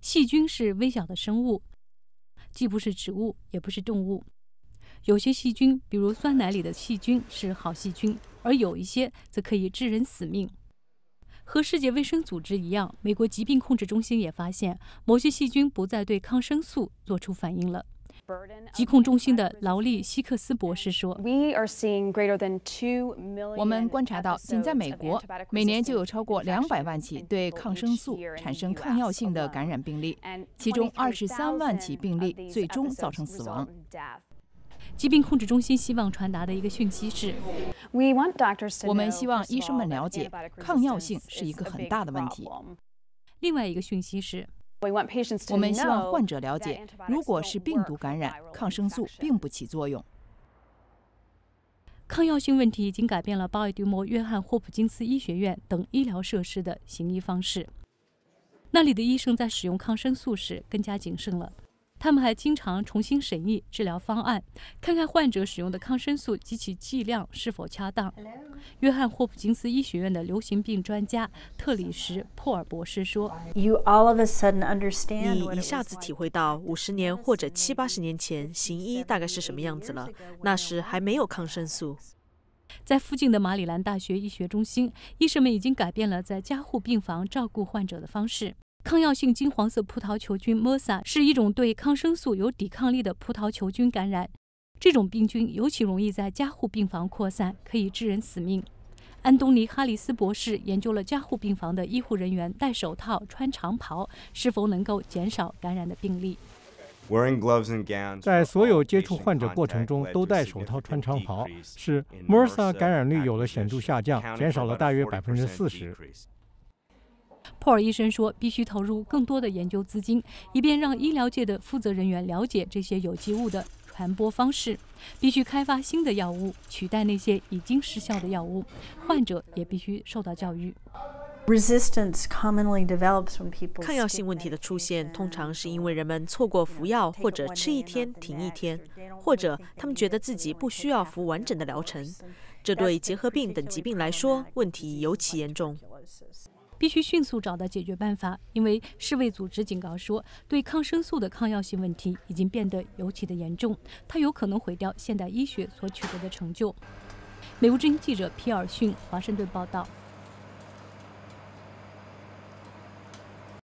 细菌是微小的生物，既不是植物，也不是动物。有些细菌，比如酸奶里的细菌，是好细菌，而有一些则可以致人死命。和世界卫生组织一样，美国疾病控制中心也发现，某些细菌不再对抗生素做出反应了。疾控中心的劳利·希克斯博士说：“ 我们观察到，仅在美国，每年就有超过200万起对抗生素产生抗药性的感染病例，其中23万起病例最终造成死亡。” 疾病控制中心希望传达的一个讯息是： 我们希望医生们了解，抗药性是一个很大的问题。 另外一个讯息是， 我们希望患者了解，如果是病毒感染，抗生素并不起作用。 抗药性问题已经改变了巴尔的摩约翰霍普金斯医学院等医疗设施的行医方式。那里的医生在使用抗生素时更加谨慎了。他们还经常重新审议治疗方案，看看患者使用的抗生素及其剂量是否恰当。约翰霍普金斯医学院的流行病专家特里什·珀尔博士说：“ 你一下子体会到50年或者70、80年前行医大概是什么样子了。那时还没有抗生素。” 在附近的马里兰大学医学中心，医生们已经改变了在加护病房照顾患者的方式。抗药性金黄色葡萄球菌 MRSA 是一种对抗生素有抵抗力的葡萄球菌感染，这种病菌尤其容易在加护病房扩散，可以致人死命。安东尼·哈里斯博士研究了加护病房的医护人员戴手套、穿长袍是否能够减少感染的病例。 在所有接触患者过程中都戴手套、穿长袍，使 MRSA 感染率有了显著下降，减少了大约40%。 珀尔医生说，必须投入更多的研究资金，以便让医疗界的负责人员了解这些有机物的传播方式。必须开发新的药物，取代那些已经失效的药物。患者也必须受到教育。 抗药性问题的出现，通常是因为人们错过服药，或者吃1天停1天，或者他们觉得自己不需要服完整的疗程。这对结核病等疾病来说，问题尤其严重。 必须迅速找到解决办法，因为世卫组织警告说，对抗生素的抗药性问题已经变得尤其的严重，它有可能毁掉现代医学所取得的成就。美国之音记者皮尔逊华盛顿报道。